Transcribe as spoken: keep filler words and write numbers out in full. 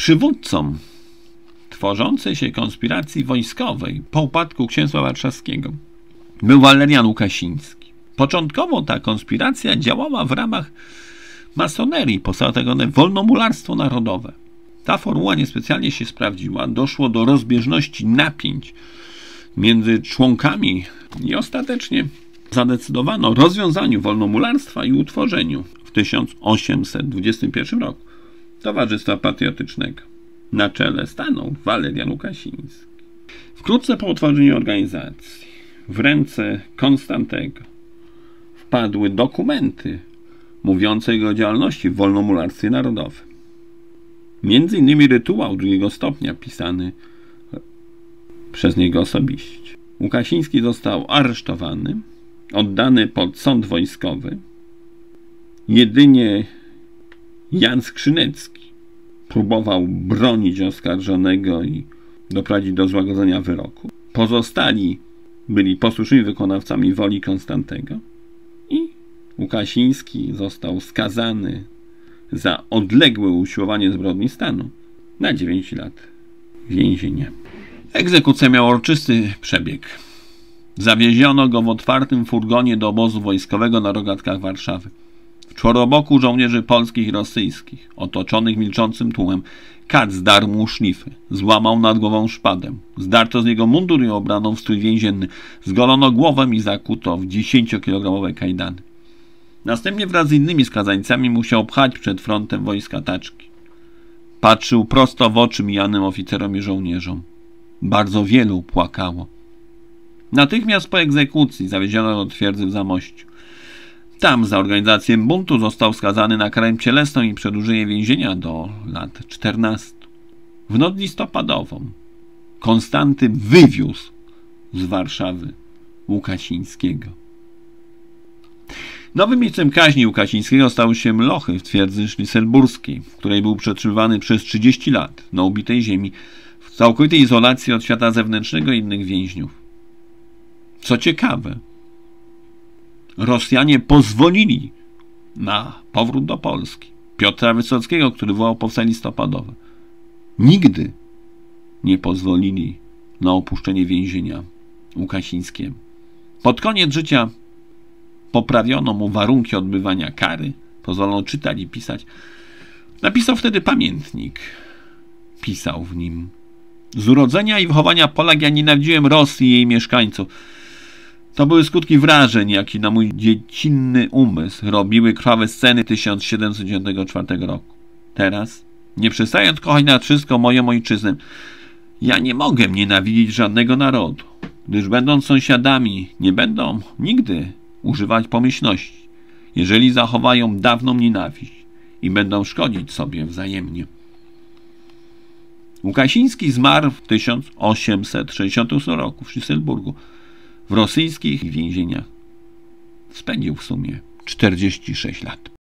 Przywódcą tworzącej się konspiracji wojskowej po upadku Księstwa Warszawskiego był Walerian Łukasiński. Początkowo ta konspiracja działała w ramach masonerii, powstało tak zwane wolnomularstwo narodowe. Ta formuła niespecjalnie się sprawdziła, doszło do rozbieżności napięć między członkami i ostatecznie zadecydowano o rozwiązaniu wolnomularstwa i utworzeniu w tysiąc osiemset dwudziestym pierwszym roku Towarzystwa Patriotycznego. Na czele stanął Walerian Łukasiński. Wkrótce po utworzeniu organizacji w ręce Konstantego wpadły dokumenty mówiące o jego działalności w wolnomularstwie narodowym. Między innymi rytuał drugiego stopnia pisany przez niego osobiście. Łukasiński został aresztowany, oddany pod sąd wojskowy. Jedynie Jan Skrzynecki próbował bronić oskarżonego i doprowadzić do złagodzenia wyroku. Pozostali byli posłusznymi wykonawcami woli Konstantego i Łukasiński został skazany za odległe usiłowanie zbrodni stanu na dziewięć lat więzienia. Egzekucja miała uroczysty przebieg. Zawieziono go w otwartym furgonie do obozu wojskowego na rogatkach Warszawy. W czworoboku żołnierzy polskich i rosyjskich, otoczonych milczącym tłumem, kat zdarł mu szlify, złamał nad głową szpadę, zdarto z niego mundur i obrano w strój więzienny, zgolono głowę i zakuto w dziesięciokilogramowe kajdany. Następnie wraz z innymi skazańcami musiał pchać przed frontem wojska taczki. Patrzył prosto w oczy mijanym oficerom i żołnierzom. Bardzo wielu płakało. Natychmiast po egzekucji zawieziono do twierdzy w Zamościu. Tam za organizację buntu został skazany na karę cielesną i przedłużenie więzienia do lat czternastu. W noc listopadową Konstanty wywiózł z Warszawy Łukasińskiego. Nowym miejscem kaźni Łukasińskiego stały się Mlochy w twierdzy szliselburskiej, w której był przetrzymywany przez trzydzieści lat na ubitej ziemi w całkowitej izolacji od świata zewnętrznego i innych więźniów. Co ciekawe, Rosjanie pozwolili na powrót do Polski Piotra Wysockiego, który wołał powstanie listopadowe. Nigdy nie pozwolili na opuszczenie więzienia Łukasińskiemu. Pod koniec życia poprawiono mu warunki odbywania kary, pozwolono czytać i pisać. Napisał wtedy pamiętnik. Pisał w nim: z urodzenia i wychowania Polak ja nienawidziłem Rosji i jej mieszkańców. To były skutki wrażeń, jakie na mój dziecinny umysł robiły krwawe sceny tysiąc siedemset dziewięćdziesiątego czwartego roku. Teraz, nie przestając kochać nad wszystko moją ojczyznę, ja nie mogę nienawidzić żadnego narodu, gdyż będąc sąsiadami nie będą nigdy używać pomyślności, jeżeli zachowają dawną nienawiść i będą szkodzić sobie wzajemnie. Łukasiński zmarł w tysiąc osiemset sześćdziesiątym ósmym roku w Szliselburgu. W rosyjskich więzieniach spędził w sumie czterdzieści sześć lat.